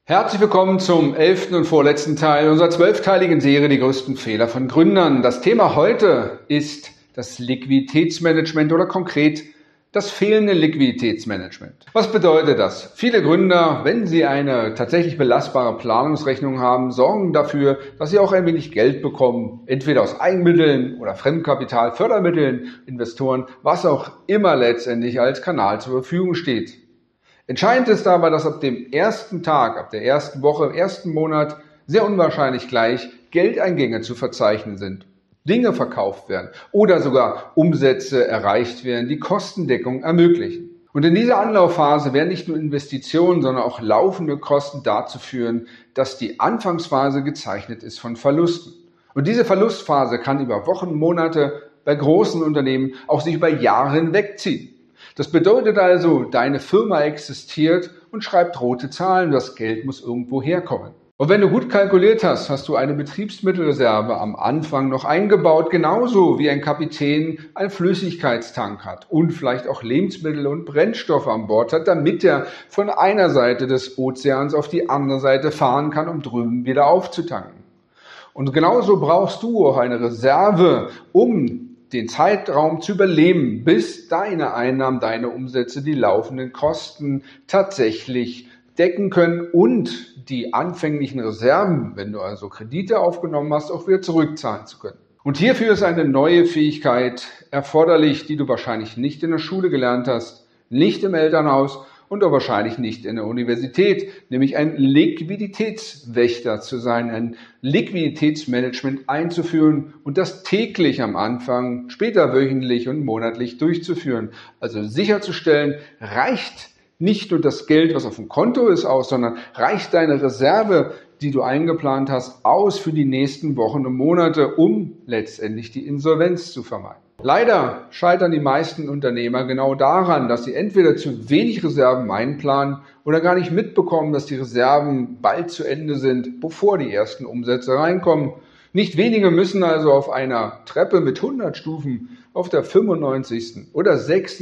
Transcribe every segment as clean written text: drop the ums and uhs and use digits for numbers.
Herzlich willkommen zum 11. und vorletzten Teil unserer 12-teiligen Serie Die größten Fehler von Gründern. Das Thema heute ist das Liquiditätsmanagement oder konkret das fehlende Liquiditätsmanagement. Was bedeutet das? Viele Gründer, wenn sie eine tatsächlich belastbare Planungsrechnung haben, sorgen dafür, dass sie auch ein wenig Geld bekommen, entweder aus Eigenmitteln oder Fremdkapital, Fördermitteln, Investoren, was auch immer letztendlich als Kanal zur Verfügung steht. Entscheidend ist aber, dass ab dem ersten Tag, ab der ersten Woche, im ersten Monat sehr unwahrscheinlich gleich Geldeingänge zu verzeichnen sind, Dinge verkauft werden oder sogar Umsätze erreicht werden, die Kostendeckung ermöglichen. Und in dieser Anlaufphase werden nicht nur Investitionen, sondern auch laufende Kosten dazu führen, dass die Anfangsphase gezeichnet ist von Verlusten. Und diese Verlustphase kann über Wochen, Monate, bei großen Unternehmen auch sich über Jahre hinwegziehen. Das bedeutet also, deine Firma existiert und schreibt rote Zahlen, das Geld muss irgendwo herkommen. Und wenn du gut kalkuliert hast, hast du eine Betriebsmittelreserve am Anfang noch eingebaut, genauso wie ein Kapitän einen Flüssigkeitstank hat und vielleicht auch Lebensmittel und Brennstoffe an Bord hat, damit er von einer Seite des Ozeans auf die andere Seite fahren kann, um drüben wieder aufzutanken. Und genauso brauchst du auch eine Reserve, um den Zeitraum zu überleben, bis deine Einnahmen, deine Umsätze, die laufenden Kosten tatsächlich decken können und die anfänglichen Reserven, wenn du also Kredite aufgenommen hast, auch wieder zurückzahlen zu können. Und hierfür ist eine neue Fähigkeit erforderlich, die du wahrscheinlich nicht in der Schule gelernt hast, nicht im Elternhaus und auch wahrscheinlich nicht in der Universität, nämlich ein Liquiditätswächter zu sein, ein Liquiditätsmanagement einzuführen und das täglich am Anfang, später wöchentlich und monatlich durchzuführen. Also sicherzustellen, reicht nicht nur das Geld, was auf dem Konto ist, aus, sondern reicht deine Reserve, die du eingeplant hast, aus für die nächsten Wochen und Monate, um letztendlich die Insolvenz zu vermeiden. Leider scheitern die meisten Unternehmer genau daran, dass sie entweder zu wenig Reserven einplanen oder gar nicht mitbekommen, dass die Reserven bald zu Ende sind, bevor die ersten Umsätze reinkommen. Nicht wenige müssen also auf einer Treppe mit 100 Stufen auf der 95. oder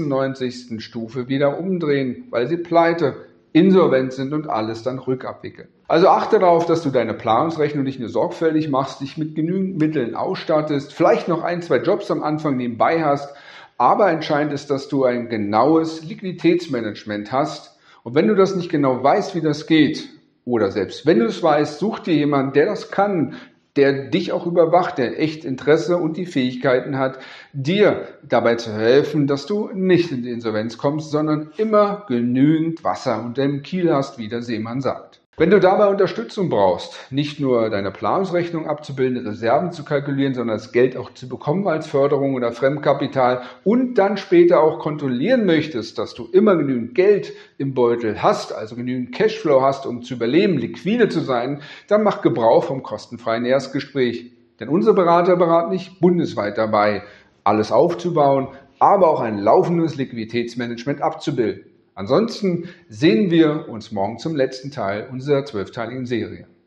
96. Stufe wieder umdrehen, weil sie pleite, insolvent sind und alles dann rückabwickeln. Also achte darauf, dass du deine Planungsrechnung nicht nur sorgfältig machst, dich mit genügend Mitteln ausstattest, vielleicht noch 1, 2 Jobs am Anfang nebenbei hast, aber entscheidend ist, dass du ein genaues Liquiditätsmanagement hast. Und wenn du das nicht genau weißt, wie das geht, oder selbst wenn du es weißt, such dir jemanden, der das kann, der dich auch überwacht, der echt Interesse und die Fähigkeiten hat, dir dabei zu helfen, dass du nicht in die Insolvenz kommst, sondern immer genügend Wasser unter dem Kiel hast, wie der Seemann sagt. Wenn du dabei Unterstützung brauchst, nicht nur deine Planungsrechnung abzubilden, Reserven zu kalkulieren, sondern das Geld auch zu bekommen als Förderung oder Fremdkapital und dann später auch kontrollieren möchtest, dass du immer genügend Geld im Beutel hast, also genügend Cashflow hast, um zu überleben, liquide zu sein, dann mach Gebrauch vom kostenfreien Erstgespräch. Denn unsere Berater beraten dich bundesweit dabei, alles aufzubauen, aber auch ein laufendes Liquiditätsmanagement abzubilden. Ansonsten sehen wir uns morgen zum letzten Teil unserer 12-teiligen Serie.